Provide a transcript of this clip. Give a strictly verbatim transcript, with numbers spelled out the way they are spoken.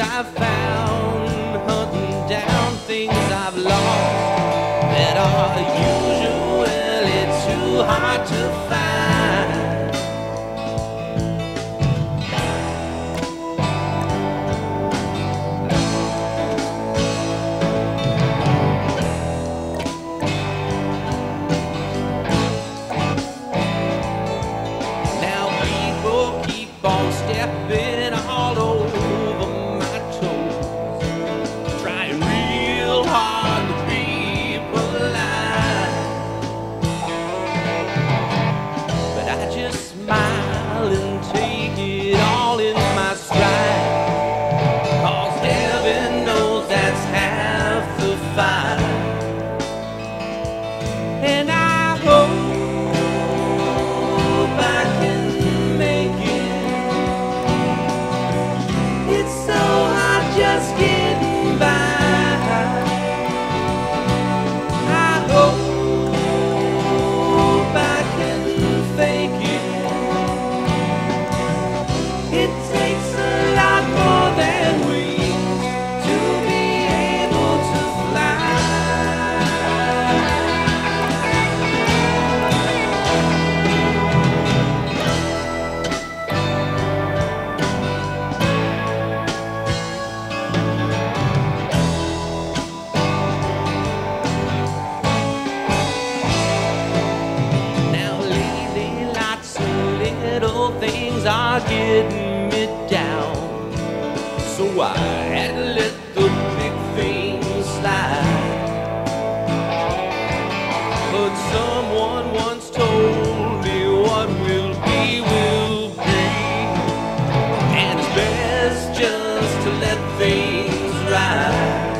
I've found, hunting down things I've lost that are usually too hard to find. Now people keep on stepping all over my toes, trying real hard to be polite, but I just smile and take it all in my stride, 'cause heaven knows that's half the fight. And I hope I can make it. It's so hard just getting by. I hope I can fake it. It takes a lot more than wings to be able to fly. Now lately lots of little things are getting me down, so I had to let the big things slide. But someone once told me what will be will be, and it's best just to let things ride.